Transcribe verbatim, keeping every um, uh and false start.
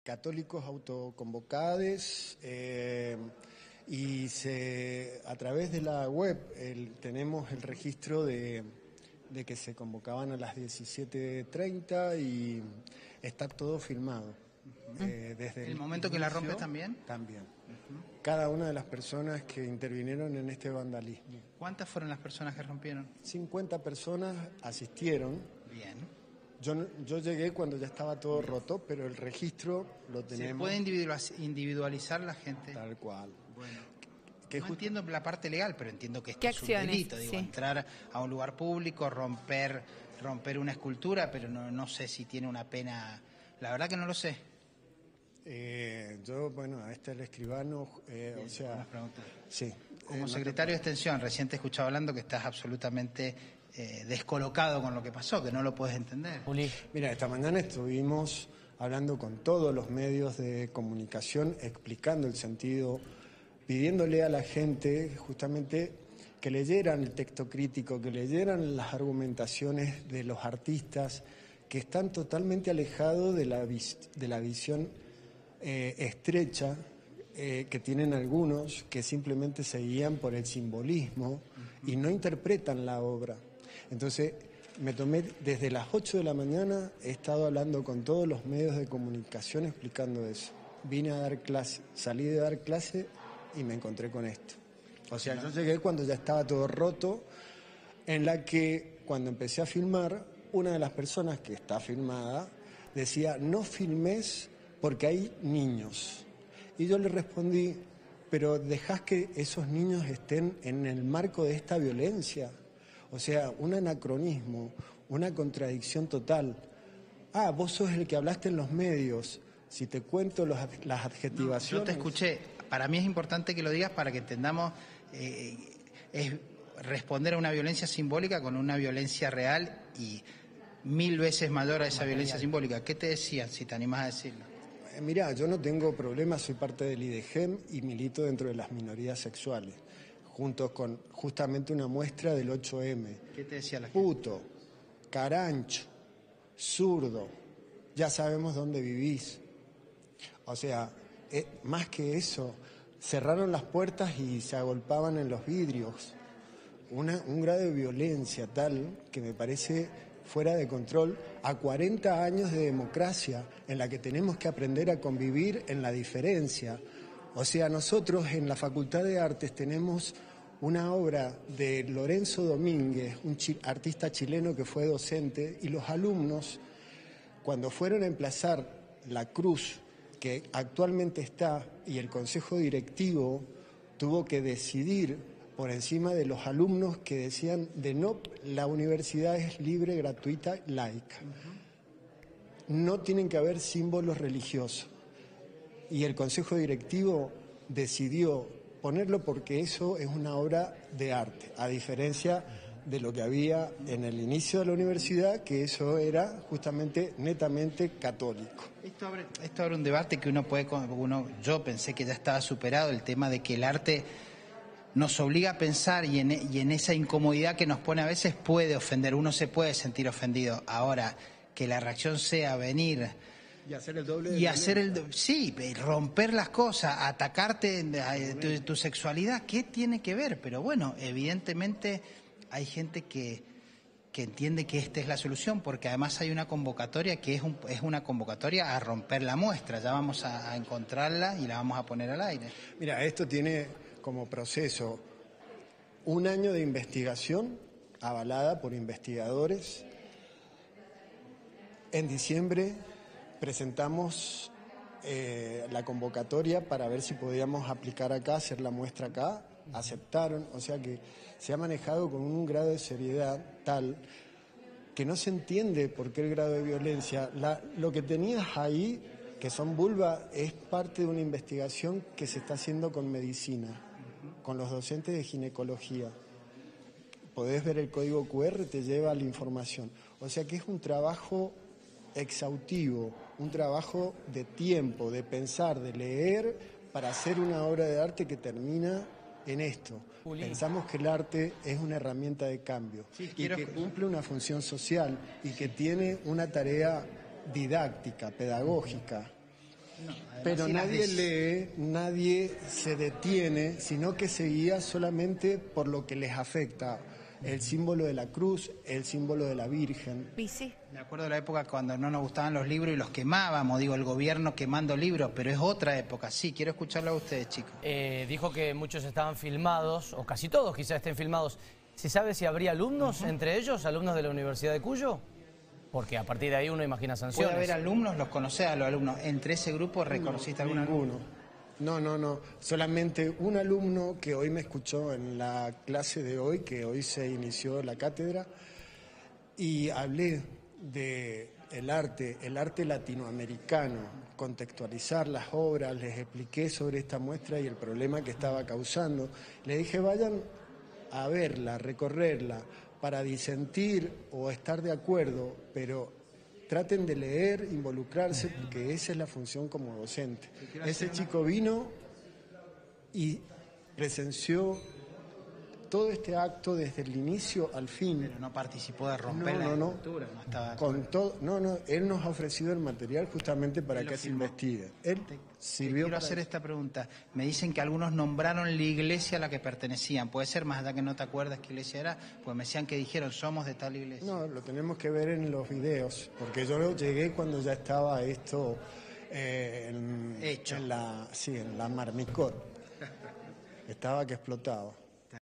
católicos autoconvocados, eh, y se, a través de la web el, tenemos el registro de, de que se convocaban a las diecisiete treinta y está todo filmado. Uh-huh. eh, desde ¿El, el momento inicio, que la rompes también? También. Uh-huh. Cada una de las personas que intervinieron en este vandalismo. ¿Cuántas fueron las personas que rompieron? cincuenta personas asistieron. Bien. Yo, yo llegué cuando ya estaba todo roto, pero el registro lo tenemos. ¿Se puede individualizar la gente? Tal cual. Bueno. Que no just... entiendo la parte legal, pero entiendo que esto es un delito. Digo, sí. Entrar a un lugar público, romper, romper una escultura, pero no, no sé si tiene una pena. La verdad que no lo sé. Eh, yo, bueno, a este el escribano, eh, Bien, o sea, sí. Como eh, secretario no te... de Extensión, recién te he escuchado hablando que estás absolutamente eh, descolocado con lo que pasó, que no lo puedes entender. Uli. Mira, esta mañana estuvimos hablando con todos los medios de comunicación, explicando el sentido, pidiéndole a la gente justamente que leyeran el texto crítico, que leyeran las argumentaciones de los artistas que están totalmente alejados de la, vis de la visión eh, estrecha eh, que tienen algunos, que simplemente se guían por el simbolismo uh-huh. y no interpretan la obra. Entonces, me tomé desde las ocho de la mañana, he estado hablando con todos los medios de comunicación explicando eso. Vine a dar clase, salí de dar clase y me encontré con esto. O sea, yo llegué cuando ya estaba todo roto, en la que cuando empecé a filmar, una de las personas que está filmada decía, no filmes porque hay niños. Y yo le respondí, pero dejás que esos niños estén en el marco de esta violencia. O sea, un anacronismo, una contradicción total. Ah, vos sos el que hablaste en los medios. Si te cuento los, las adjetivaciones... No, yo te escuché. Para mí es importante que lo digas para que entendamos... Eh, es responder a una violencia simbólica con una violencia real y mil veces mayor a esa Material. violencia simbólica. ¿Qué te decían, si te animás a decirlo? Eh, mirá, yo no tengo problemas, soy parte del I D G E M y milito dentro de las minorías sexuales, junto con justamente una muestra del ocho eme. ¿Qué te decía la gente? Puto, carancho, zurdo, ya sabemos dónde vivís. O sea, eh, más que eso, cerraron las puertas y se agolpaban en los vidrios. Una, un grado de violencia tal que me parece fuera de control a cuarenta años de democracia en la que tenemos que aprender a convivir en la diferencia. O sea, nosotros en la Facultad de Artes tenemos una obra de Lorenzo Domínguez, un chi- artista chileno que fue docente, y los alumnos, cuando fueron a emplazar la cruz que actualmente está y el Consejo Directivo tuvo que decidir por encima de los alumnos que decían de no, la universidad es libre, gratuita, laica. Uh-huh. No tienen que haber símbolos religiosos. Y el Consejo Directivo decidió ponerlo porque eso es una obra de arte, a diferencia de lo que había en el inicio de la universidad, que eso era justamente netamente católico. Esto abre, esto abre un debate que uno puede, uno, yo pensé que ya estaba superado, el tema de que el arte nos obliga a pensar y en, y en esa incomodidad que nos pone a veces puede ofender, uno se puede sentir ofendido. Ahora, que la reacción sea venir y hacer el doble de y hacer el sí, romper las cosas, atacarte tu, tu sexualidad, ¿qué tiene que ver? Pero bueno, evidentemente hay gente que, que entiende que esta es la solución, porque además hay una convocatoria que es, un, es una convocatoria a romper la muestra. Ya vamos a, a encontrarla y la vamos a poner al aire. Mira, esto tiene como proceso un año de investigación avalada por investigadores. En diciembre presentamos eh, la convocatoria para ver si podíamos aplicar acá, hacer la muestra acá. Aceptaron, o sea que se ha manejado con un grado de seriedad tal que no se entiende por qué el grado de violencia. La, lo que tenías ahí, que son vulva, es parte de una investigación que se está haciendo con medicina, con los docentes de ginecología. Podés ver el código cu erre, te lleva la información. O sea que es un trabajo exhaustivo, un trabajo de tiempo, de pensar, de leer, para hacer una obra de arte que termina en esto. Juli. Pensamos que el arte es una herramienta de cambio sí, y que cumple una función social y que tiene una tarea didáctica, pedagógica. No, pero sí las nadie des- lee, nadie se detiene, sino que se guía solamente por lo que les afecta. El símbolo de la cruz, el símbolo de la Virgen. Y sí. Me acuerdo de la época cuando no nos gustaban los libros y los quemábamos, digo, el gobierno quemando libros, pero es otra época. Sí, quiero escucharlo a ustedes, chicos. Eh, dijo que muchos estaban filmados, o casi todos quizás estén filmados. ¿Se sabe si habría alumnos entre ellos, alumnos de la Universidad de Cuyo? Porque a partir de ahí uno imagina ¿Puede sanciones. haber alumnos? ¿Los conocés a los alumnos? ¿Entre ese grupo reconociste algún alumno? Ninguno. No, no, no. Solamente un alumno que hoy me escuchó en la clase de hoy, que hoy se inició la cátedra, y hablé de el arte, el arte latinoamericano, contextualizar las obras, les expliqué sobre esta muestra y el problema que estaba causando. Le dije, vayan a verla, recorrerla, para disentir o estar de acuerdo, pero traten de leer, involucrarse, porque esa es la función como docente. Ese chico vino y presenció todo este acto desde el inicio al fin. Pero no participó de romper No, la no, no. estructura, no estaba... Con todo, no, no, él nos ha ofrecido el material justamente para Él lo que se firmó. investigue. Él Te sirvió quiero para hacer eso. esta pregunta. Me dicen que algunos nombraron la iglesia a la que pertenecían. ¿Puede ser, más allá que no te acuerdas qué iglesia era? Pues me decían que dijeron, somos de tal iglesia. No, lo tenemos que ver en los videos, porque yo llegué cuando ya estaba esto eh, en, Hecho. en la, sí, en la Marmicor. Estaba que explotaba.